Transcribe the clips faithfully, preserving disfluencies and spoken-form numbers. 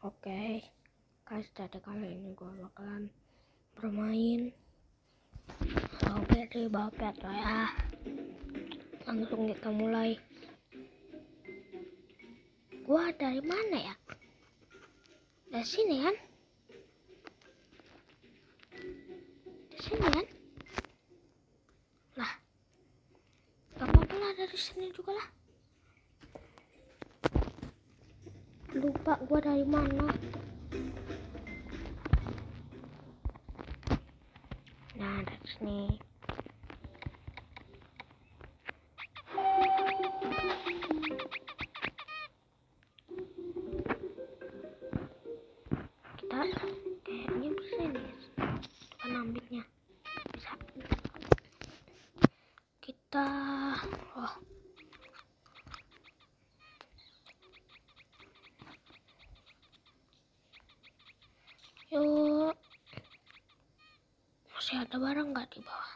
Oke guys, jadi kali ini gue bakalan bermain Robert di Bapet ya. Langsung kita mulai. Gua dari mana ya? Dari sini kan? Di sini kan? Lah, gak apa-apa lah, dari sini juga lah. Lupa gua dari mana. Nah, dari sini. Kita kayaknya bisa nih. Kita ambilnya. Bisa. Kita oh. Yuk. Masih ada barang nggak di bawah?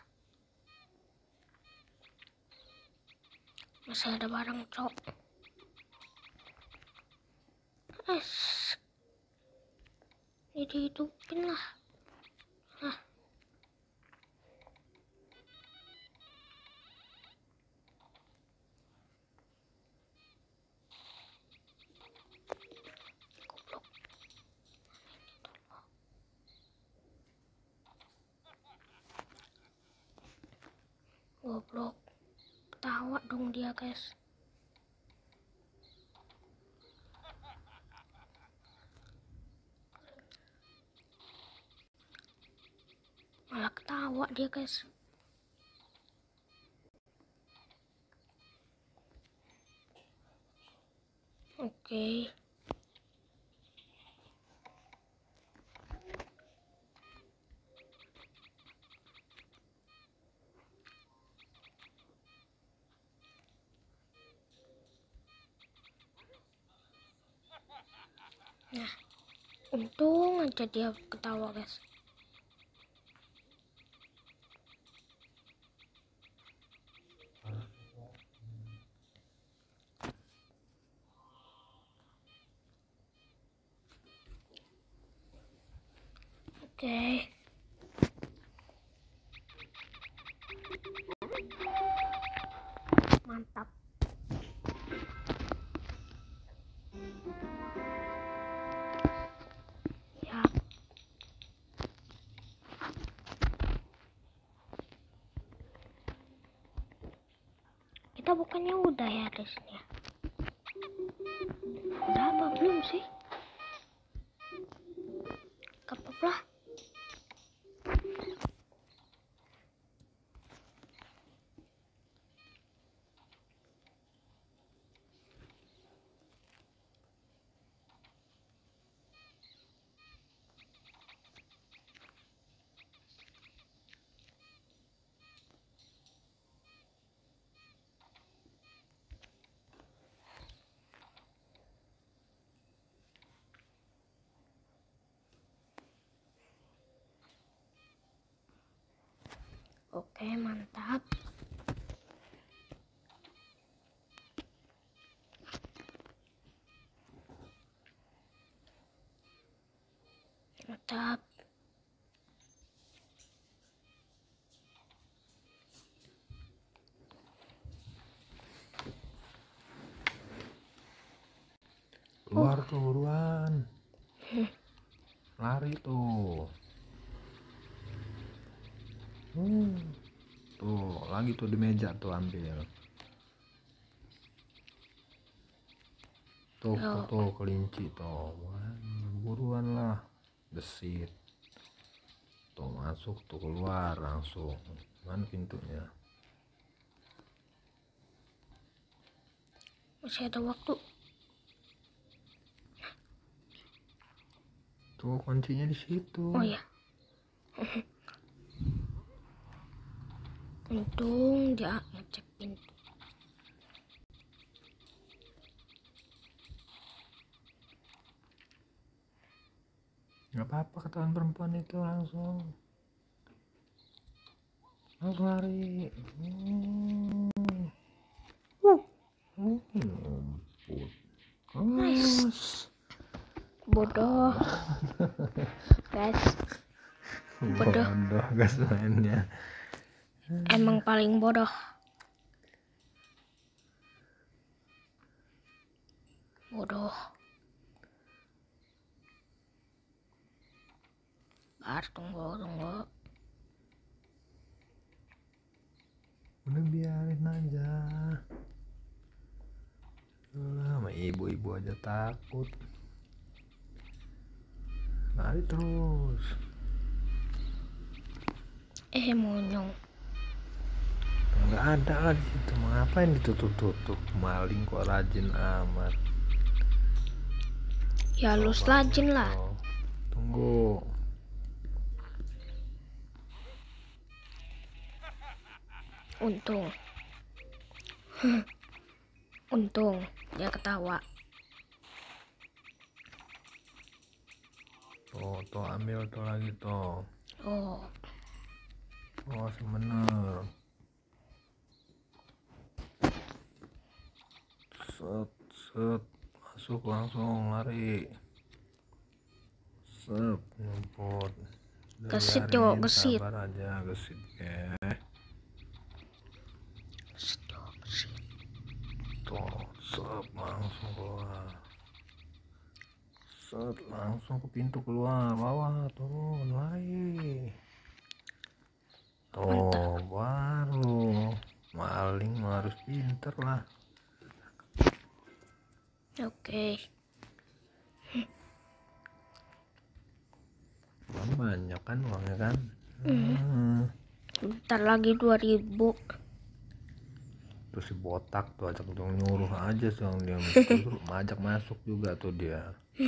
Masih ada barang, cok. Es. Ini dihidupin lah. Nah. Goblok. Ketawa dong dia, guys. Malah ketawa dia, guys. Oke. Nah, untung aja dia ketawa, guys. Oke. Mantap. Ya. Kita bukannya udah ya di sini ya? Udah apa belum sih? Gak apa-apa lah. Oke, mantap. Mantap. Keluar tuh buruan. Lari tuh. Hmm. Tuh, lagi tuh di meja tuh ambil. Tuh, tuh, tuh kelinci tuh. Wah, buruan lah. Gesit. Tuh masuk tuh, keluar langsung. Mana pintunya? Masih ada waktu. Tuh kuncinya di situ. Oh ya. Untung dia ngecek pintu. Gak apa-apa ketahuan perempuan itu, langsung langsung lari. Hmm. Uh. Hmm, ampun. Nice. Nice. bodoh guys, bodoh, bodoh guys mainnya. emang paling bodoh. Bodoh. Bar, tunggu, tunggu. Udah biarin aja. Lah, sama ibu-ibu aja takut. Lari terus. Eh, monyong. Nggak ada lah di situ. Ngapain ditutup-tutup? Maling kok rajin amat. Ya lu Coba rajin lah. foto. Tunggu. Untung. Untung dia ketawa. Tuh, tuh ambil tuh lagi tuh. Oh, Oh, sebener. Set, set, masuk langsung lari. Set, nyumput. Udah Gesit, biarin, Cok, gesit. sabar aja, gesit ya. Tuh, set, langsung keluar. Set, langsung ke pintu keluar, bawah, turun, lari. Tuh, baru maling harus pinter lah. oke. Kan banyak kan uangnya kan. Hmm. Hmm. Bentar lagi dua ribu. Terus si botak tuh ajak dong, nyuruh aja dong dia, terus ajak masuk juga tuh dia.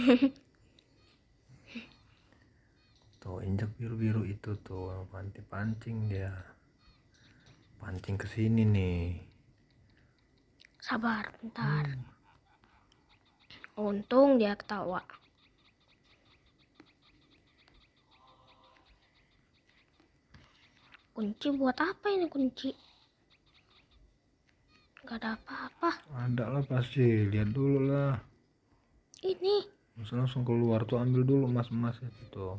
Tuh injek biru-biru itu tuh, panti pancing dia, pancing ke sini nih. Sabar, bentar. Untung dia ketawa. Kunci buat apa ini kunci? Gak ada apa-apa. Ada lah pasti, lihat dulu lah. Ini. Masa langsung keluar tuh, ambil dulu emas-emas itu tuh.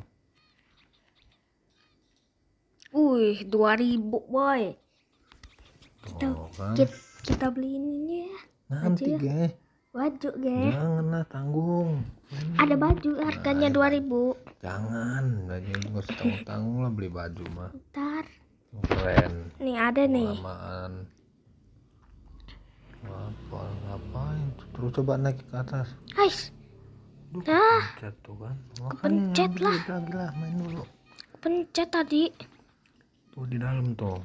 Wih, dua ribu boy. Kita, Tuh kan. kita, kita beliin ini ya. Nanti Baju, ge. baju ge. Jangan lah, tanggung. Ada baju harganya dua ribu. Jangan, baju nggak usah tanggung-tanggung lah beli baju mah. Ntar. Keren. Nih ada nih. Lamaan. Apa ngapain tuh? Terus coba naik ke atas. Guys, Duh, nah, kepencet tuh kan. kepencet nyampe lah. duit lagi lah, main dulu. pencet tadi. Tuh di dalam tuh.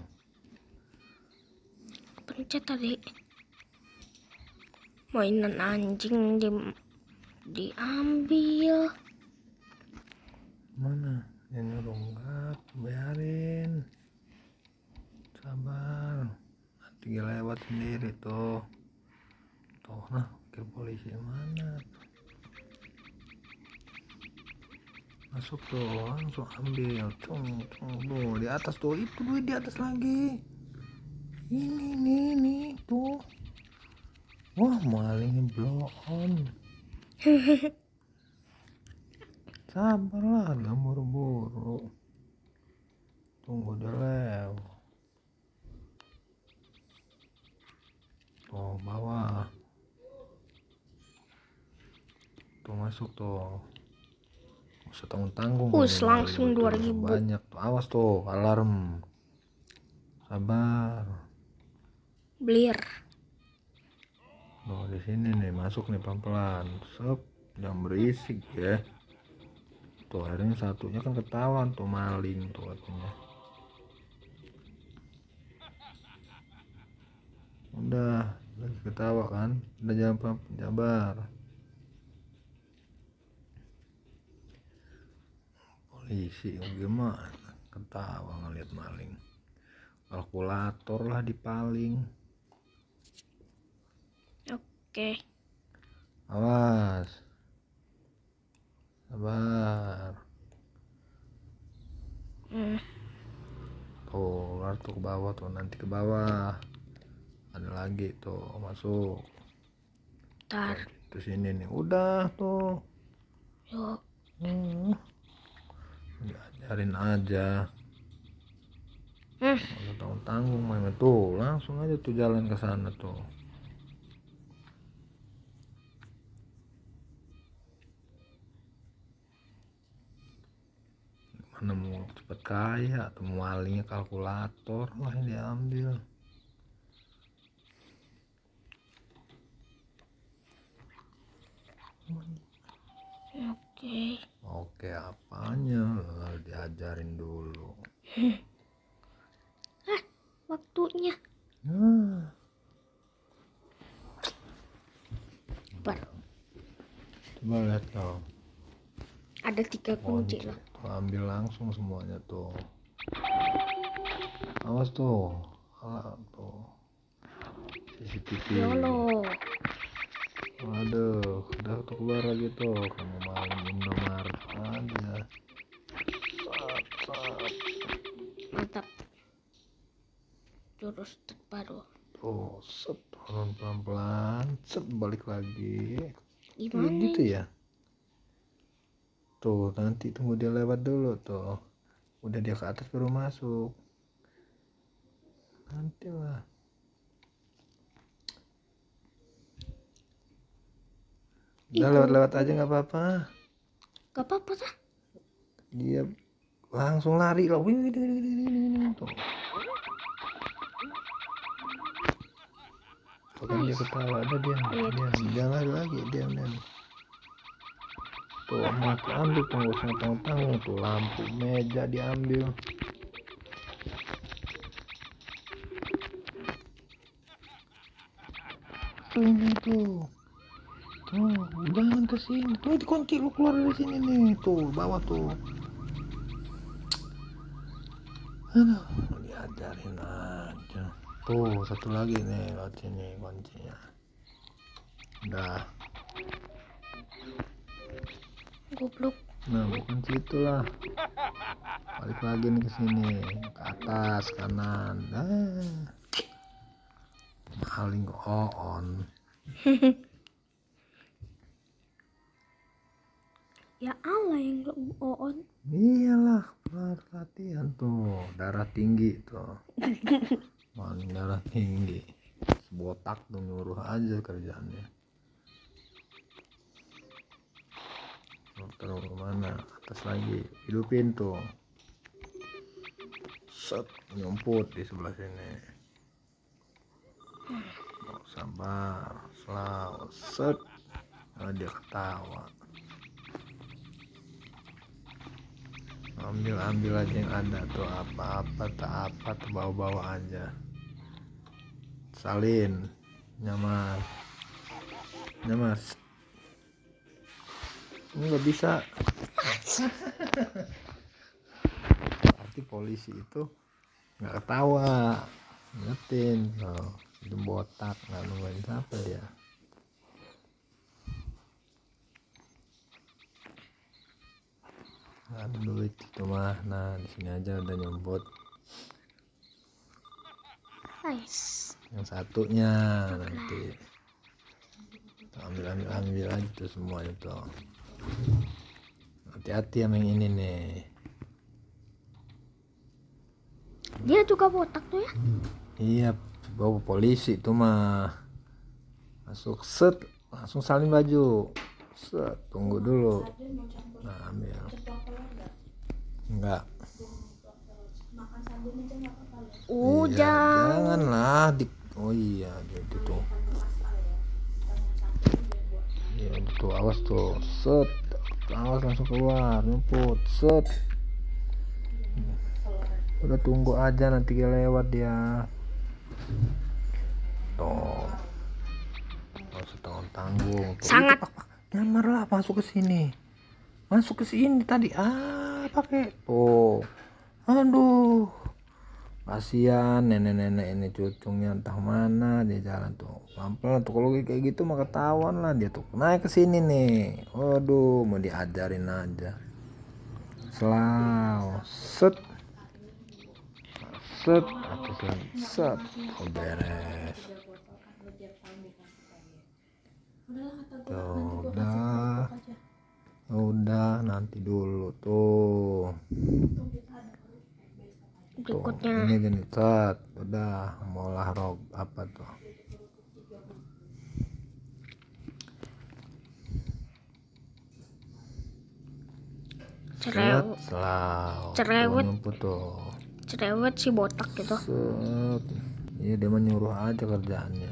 Pencet tadi. Mainan anjing di diambil. Mana? Yang nyuruh enggak, biarin. Sabar. Nanti dia lewat sendiri tuh. Tuh nah, ke polisi mana tuh. Masuk tuh, langsung ambil. Cung, cung, tuh di atas tuh, itu duit di atas lagi. Ini nih nih tuh. Wah, malingnya blow on. Sabarlah, jangan buru-buru. Tunggu dia lewat. Tuh bawah. Tuh masuk tuh. Gak usah tanggung-tanggung. Us, langsung dua ribu. Banyak tuh, awas tuh, alarm. Sabar. Blir. Tuh di sini nih, masuk nih pelan-pelan. Sep, jangan berisik ya. Tuh akhirnya satunya kan ketahuan tuh, maling tuh katanya. Udah lagi ketawa kan, udah jangan pelan-pelan, sabar. Polisi gimana, ketawa ngeliat maling. Kalkulator lah dipaling. Oke. Awas. Sabar. Hmm. Tuh keluar tuh ke bawah tuh, nanti ke bawah ada lagi tuh, masuk. Ntar. Terus ini nih udah tuh. Ya ajarin aja. Hmm. Nggak tanggung tanggung main tuh, langsung aja tuh jalan ke sana tuh. Mana mau cepet kaya atau mau malingnya kalkulator lah yang diambil. Oke. Oke, apanya lah diajarin dulu. Ah, waktunya. Nah, Bar. coba lihat tuh. Ada tiga kunci Kunci lah. tuh, ambil langsung semuanya tuh. Awas tuh, alah tuh. C C T V. Yolo. Waduh, udah tuh keluar lagi tuh. Kamu maling Indomaret aja. Sat, sat. Mantap. Jurus terbaru. Tuh, set, turun pelan-pelan, set, balik lagi. Gimana Kayak gitu ini? ya. Tuh, nanti tunggu dia lewat dulu tuh. Udah dia ke atas baru masuk. Nanti lah. Udah Ih, lewat-lewat kalau- aja nggak apa-apa. Gak apa-apa dah. Dia langsung lari lah. Wih, wih, wih, wih, wih, wih. Tuh. Tuh kan dia ketawa, ada dia, Iya, dia, dia lari lagi, dia, dia. Tuh, mati ambil tuh, nggak usah tanggung-tanggung tuh, lampu meja diambil. Tuh, ini tuh. Tuh, jangan ke sini. Tuh, dikunci lu keluar dari sini nih. Tuh, bawa tuh. Aduh, diajarin aja. Tuh, satu lagi nih, lewat sini kuncinya. Udah. Goblok. Nah, bukan situ lah. Balik lagi nih ke sini, ke atas kanan. Ah. Maling on. Ya Allah yang on. Iyalah, latihan tuh, darah tinggi tuh. Maling darah tinggi. Botak tuh nyuruh aja kerjaannya. Terus kemana? Atas lagi, hidupin tuh. Set, nyumput di sebelah sini. Oh, sabar, selalu set. Oh, dia ketawa. Ambil ambil aja yang ada tuh, apa-apa tak apa tuh, bawa-bawa aja. Salin, nyamas, nyamas. Nggak bisa. Berarti polisi itu nggak ketawa, ngetin loh, itu botak, nggak nungguin siapa dia. Nggak ada duit itu mah. Nah, di sini aja udah nyumput. Nice. Yang satunya nanti ambil ambil ambil aja tuh semua itu. Hati-hati sama yang ini nih. Dia juga botak tuh ya? Iya, bawa polisi itu mah. Masuk set, langsung salin baju. Set, tunggu dulu. Nah, ambil. Enggak. Oh, Iya, jangan. janganlah di. Oh iya, gitu tuh. Iya, tuh awas tuh. Set, awas langsung keluar, nyumput. Set. Udah tunggu aja, nanti dia lewat dia. Tuh. Nggak usah tanggung-tanggung. Tuh, Sangat. itu, pak, pak. Nyamar lah, masuk ke sini. Masuk ke sini tadi. Ah, pakai. Tuh. Aduh. Kasihan nenek-nenek ini, cucunya entah mana dia jalan tuh. Pelan-pelan tuh, kalau kayak gitu mah ketahuan lah dia tuh. Naik ke sini nih. Waduh, mau diajarin aja. Selaw. Set. Set, atas lagi. Set. Oh, beres. Tuh, udah. Udah nanti dulu tuh. Tuh, Berikutnya ini jenis set. Udah mau lahrog apa tuh? Cerew- Set, selau. cerewet. Tuh, nyumput tuh. cerewet si botak gitu. Set. Iya, dia menyuruh aja kerjaannya.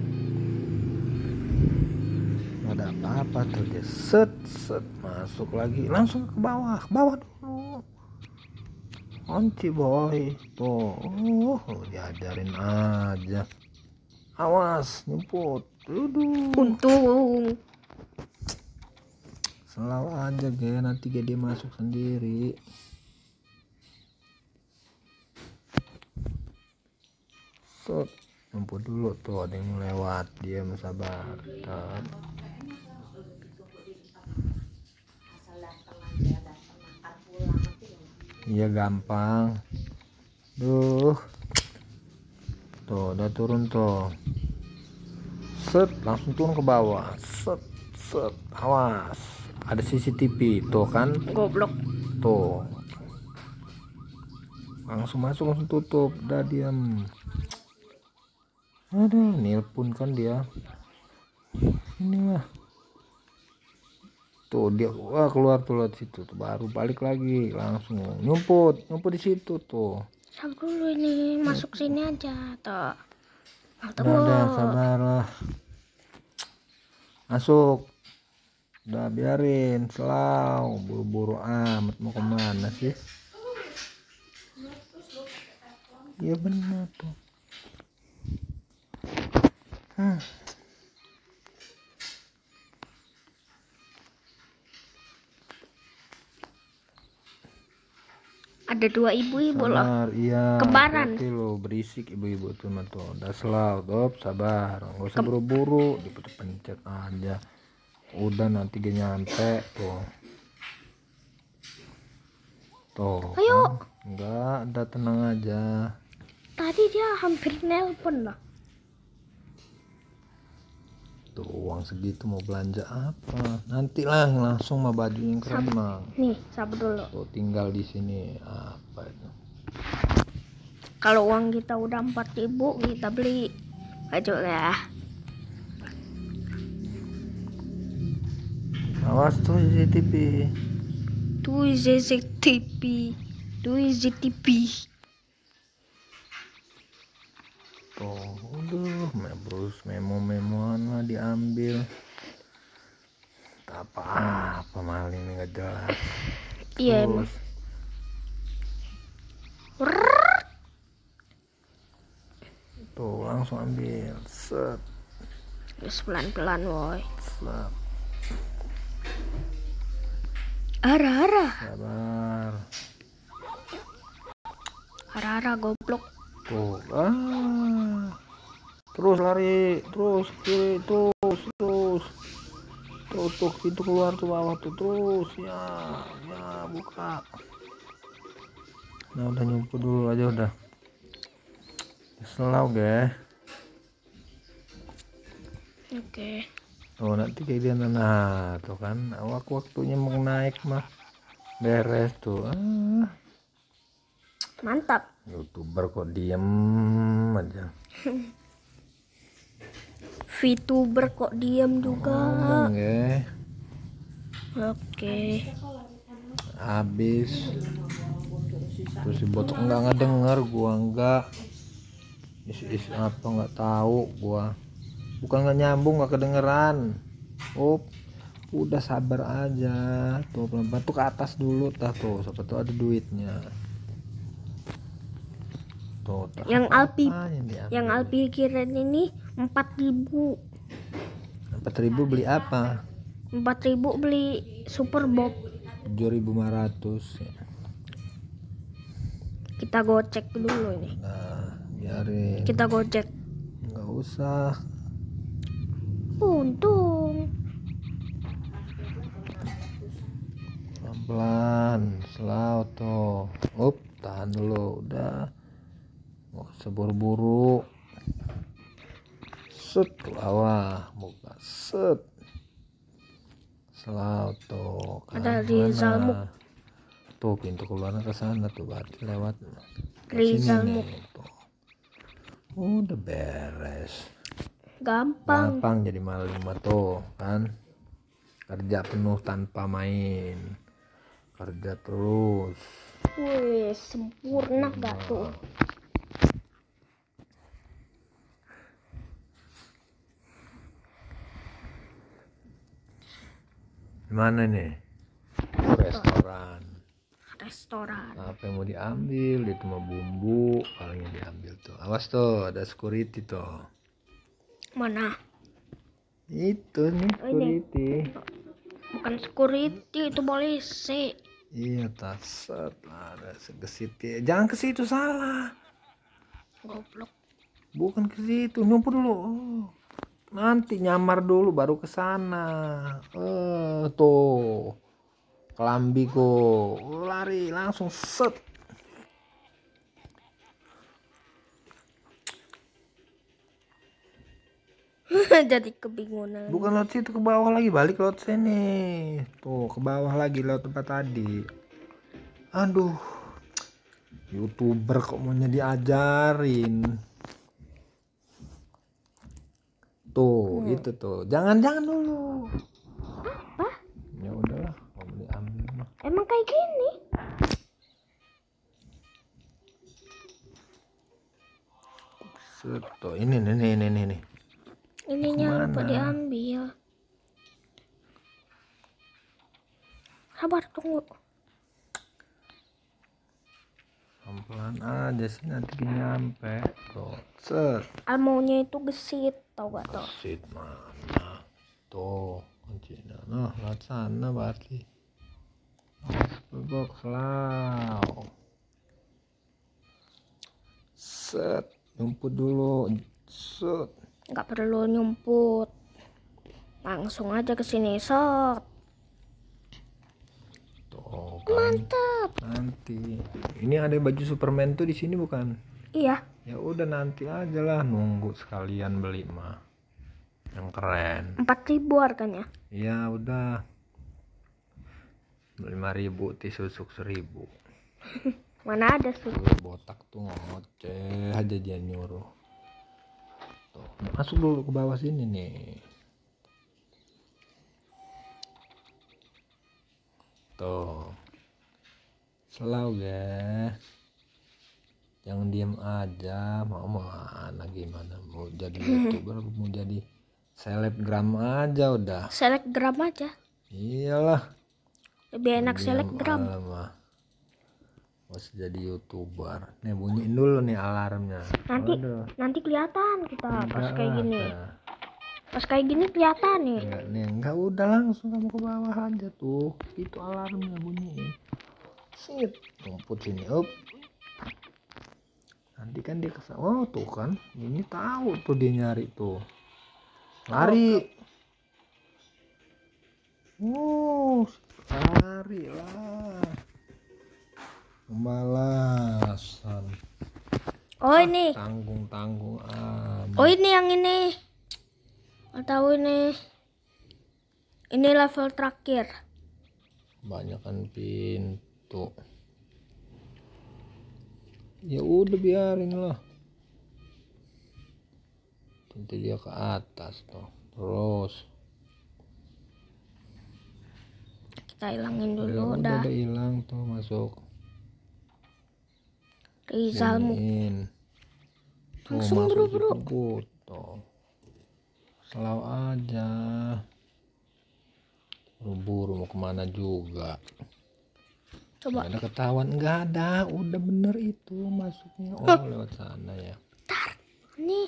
Nggak ada apa-apa tuh, dia set set masuk lagi, langsung ke bawah, ke bawah dulu. Kunci boy tuh. Oh, diajarin aja. Awas nyumput. Duduk. Untung. Selalu aja ge, nanti ge dia masuk sendiri. Set, nyumput dulu tuh, ada yang lewat, dia sabar. Tat. Iya gampang. Duh. Tuh udah turun tuh. Set, langsung turun ke bawah. Set, set, awas. Ada C C T V tuh kan. Goblok. Tuh. Langsung masuk, langsung tutup. Udah diam. Aduh, nelpon kan dia. Inilah. Tuh dia, wah keluar tuh lewat situ tuh, baru balik lagi langsung nyumput nyumput di situ tuh. Sabar dulu ini, masuk sini aja tuh. Nah, Udah, udah sabarlah, masuk. Udah biarin, selau, buru-buru amat mau kemana sih? Iya benar tuh. Hmm. Ada dua ibu-ibu loh. Sabar, iya. Kembaran. Hati lo berisik ibu-ibu tuh mah tuh. Udah selau, dop, sabar. Nggak usah buru-buru, dipencet aja. Udah nanti dia nyampe tuh. Tuh. Ayo. Kan? Enggak, udah tenang aja. Tadi dia hampir nelpon loh. Tuh uang segitu mau belanja apa? Nanti lah langsung mah baju yang keren mah. Nih, sabar dulu. Tuh tinggal di sini apa itu? Kalau uang kita udah empat ribu, kita beli baju ya. Awas tuh C C T V. Tuh C C T V. Tuh C C T V. Tuh, udah, mebrus memo-memoan lah diambil. Tak apa-apa maling ini nggak jelas. Iya emang. Terus, tuh langsung ambil, set, Terus pelan-pelan woi. set, Arah-arah. sabar. Arah-arah goblok. Tuh, ah, terus lari, terus kiri, terus, terus, terus tuh pintu keluar tuh bawah tuh terus, ya, ya buka. Nah udah nyumput dulu aja udah. Selau ge. Oke. Tuh nanti kayak dia nah tuh kan, waktu waktunya mau naik mah beres tuh. Ah, Mantap. YouTuber kok diem aja. VTuber kok diam juga. Ngomong ya. Oke. Habis. Terus si botok nggak ngedenger, gua nggak. Is-is apa nggak tahu gua. Bukan nggak nyambung, nggak kedengeran. Oh, udah sabar aja. Tuh pelan-pelan tuh ke atas dulu, tah tuh. Siapa tuh ada duitnya. Tuh, Yang Alpi, yang, yang Alpi kirain ini empat ribu. empat ribu beli apa? Empat ribu beli Super Bob. tujuh ribu lima ratus. Kita gocek dulu ini. Nah, biarin. Kita gocek. Nggak usah. Untung. Pelan-pelan, selau tuh. Up, tahan dulu, udah. Nggak usah buru-buru. Set ke bawah, buka set. Selalu tuh kan. Ada Rizal Mana? Muk. Tuh pintu keluarnya ke sana tuh, berarti lewat Rizal sini Muk. nih tuh. Udah beres. Gampang. Gampang jadi maling mah tuh kan. Kerja penuh tanpa main. Kerja terus. Wih, sempurna gak tuh? Gimana nih? Oh, restoran. Restoran. Apa yang mau diambil? Itu mah bumbu paling yang diambil tuh. Awas tuh, ada security tuh. Mana? Itu nih Oh, ini. security. Bukan security, itu polisi. Iya, tas ada segesit. Jangan ke situ, salah. Goblok. Bukan ke situ, nyumput dulu. Oh, nanti nyamar dulu baru ke sana. Eh, tuh. Kelambiku. Oh, lari langsung set. Jadi kebingungan. Bukan lewat situ, ke bawah lagi, balik lewat sini. Tuh, ke bawah lagi lewat tempat tadi. Aduh. YouTuber kok maunya diajarin. Tuh, Hmm. itu tuh. Jangan-jangan dulu. Apa? Ya udahlah, mau diambil mah. Emang kayak gini? Set, tuh. Ini nih nih nih nih. nih. Ininya lupa Kemana? diambil. Sabar, tunggu. Pelan-pelan aja sih, nanti nyampe. Tuh, set. Almaunya itu gesit, tau gak tuh? Sit mana? Tuh, kuncinya. Nah, lewat sana berarti. Box law. Set, nyumput dulu. Set. Nggak perlu nyumput, langsung aja ke sini, set. Tuh kan. Mantap. Nanti. Ini ada baju Superman tuh di sini bukan? Iya. Ya udah nanti aja lah, nunggu sekalian beli mah. Yang keren. Empat ribu harganya. Iya udah. Lima ribu, tisusuk seribu. Mana ada sih? Tuh, botak tuh ngoceh aja dia nyuruh. Tuh, masuk dulu ke bawah sini nih. Tuh. Selalu ya. Jangan diem aja, mau mana gimana, mau jadi YouTuber, mau jadi selebgram aja udah. Selebgram aja. Iyalah. Lebih enak Diem selebgram. alamah. Masih jadi YouTuber. Nih bunyiin dulu nih alarmnya. Nanti Aduh. nanti kelihatan kita pas Enggak kayak gini. ada. Pas kayak gini kelihatan nih. Enggak nih, enggak, udah langsung kamu ke bawah aja tuh. Itu alarmnya bunyiin. Sit, rumput sini, up. Nanti kan dia kesana. Oh tuh kan, ini tahu tuh dia nyari tuh. Lari. Oh, lari lah. Pembalasan. Oh ini. Tanggung-tanggung amat. Oh ini yang ini. Nggak tahu ini. Ini level terakhir. Banyakan pintu. Ya udah biarin lah. Nanti dia ke atas tuh. Terus. Kita hilangin Ya dulu udah dah. udah hilang tuh, masuk. Rizal Muk. Bunyiin. Tuh, Langsung masuk buru-buru. disebut tuh. Selalu aja. Buru-buru mau kemana juga. Coba. Nggak ada ketahuan, nggak ada, udah bener itu masuknya. Oh lewat sana ya. Bentar. Nih.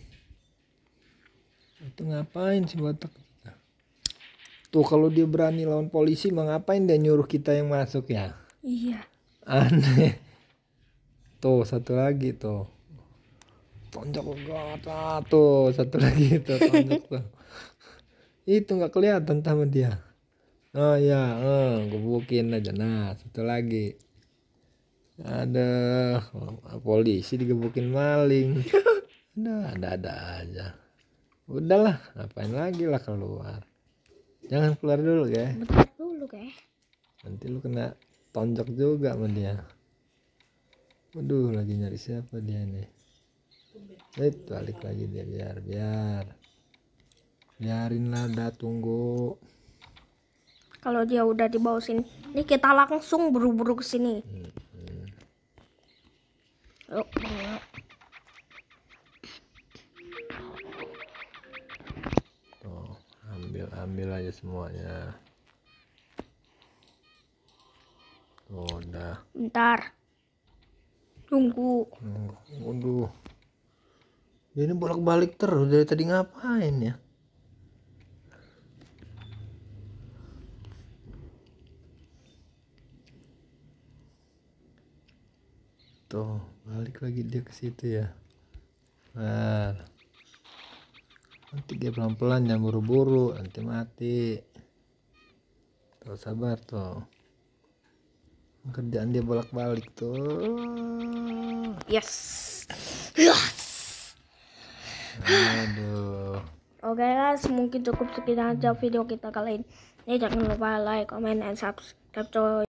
Itu ngapain sih botak? Tuh kalau dia berani lawan polisi mah ngapain dia nyuruh kita yang masuk ya? Iya. Aneh. Tuh satu lagi tuh. Tonjok ke atas tuh, satu lagi tuh tonjok tuh. Itu nggak kelihatan sama dia. Oh ya, eh, gebukin aja. Nah, satu lagi. Ada polisi digebukin maling. Ada, ada-ada aja. Udahlah, ngapain lagi lah keluar. Jangan keluar dulu ya. Bentar dulu guys. Nanti lu kena tonjok juga sama dia. Waduh, lagi nyari siapa dia nih? Eh, balik lagi dia. Biar, biar. Biarin lah, dah tunggu. Kalau dia udah di bawah sini, nih kita langsung buru-buru ke sini. Hmm, hmm. Yuk, yuk. Tuh, ambil, ambil aja semuanya. Tuh, udah. Bentar. Tunggu. Hmm, waduh. Dia ini bolak-balik terus dari tadi ngapain ya? Tuh, balik lagi dia ke situ ya. Nah, nanti dia pelan-pelan, jangan buru-buru, nanti mati. Tuh, sabar tuh. Kerjaan dia bolak-balik tuh. Yes. Yes. Aduh. Oke guys, mungkin cukup sekian aja video kita kali ini. Jangan lupa like, comment, and subscribe coy.